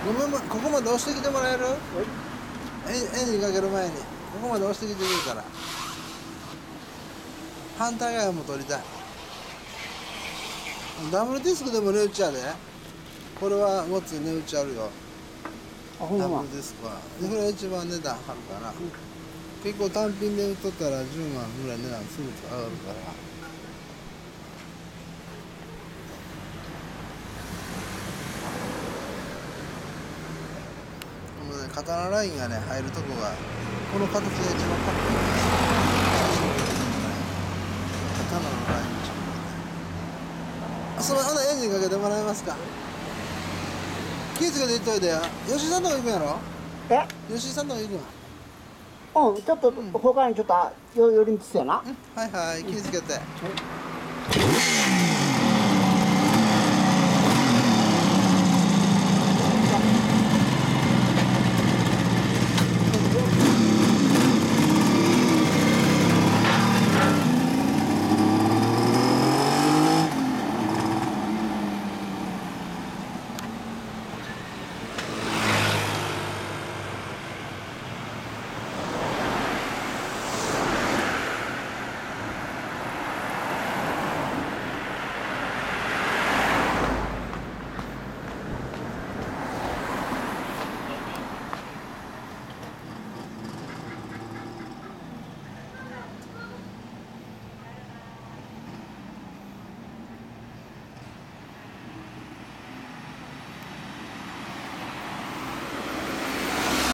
ごめん、ここまで押してきてもらえる？ はいエンジンかける前にここまで押してきてくれたら。反対側も取りたい。ダブルディスクでも値打ちやで。これはごっつい値打ちあるよ。 あ、ほんま。 ダブルディスクは。で、これが一番値段張るから。結構単品で売っとったら10万ぐらい値段すぐ上がるから。このね、刀ラインがね、入るとこが、この形が一番かっこいいんですよ。刀のライン一番ね。その花エンジンかけてもらえますか？気ぃつけていっといてよ。吉井さんとこ行くんやろ？ え、 吉井さんとこ行くん？ うん、ちょっと他にちょっと寄り道せやな。 はいはい、気ぃつけて。 はい